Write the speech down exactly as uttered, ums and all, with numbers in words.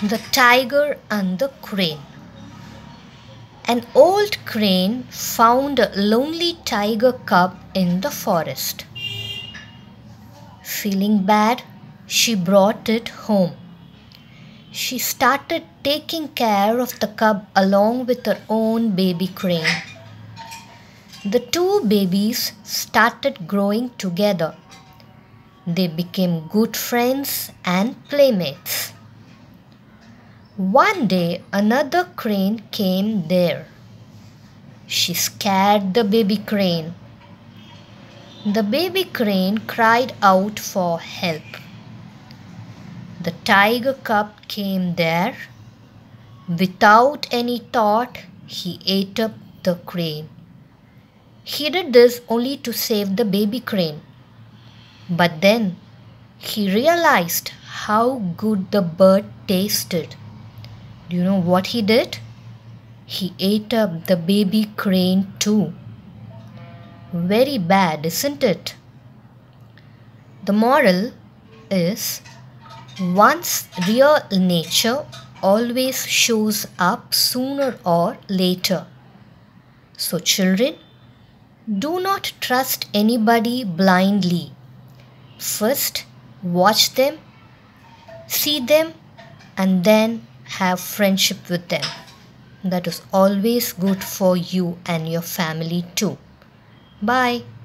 The Tiger and the Crane. An old crane found a lonely tiger cub in the forest. Feeling bad, she brought it home. She started taking care of the cub along with her own baby crane. The two babies started growing together. They became good friends and playmates. One day another crane came there. She scared the baby crane. The baby crane cried out for help. The tiger cub came there. Without any thought, he ate up the crane. He did this only to save the baby crane. But then he realized how good the bird tasted. Do you know what he did? He ate up the baby crane too. Very bad, isn't it? The moral is, one's real nature always shows up sooner or later. So children, do not trust anybody blindly. First, watch them, see them, and then have friendship with them. That is always good for you and your family too. Bye.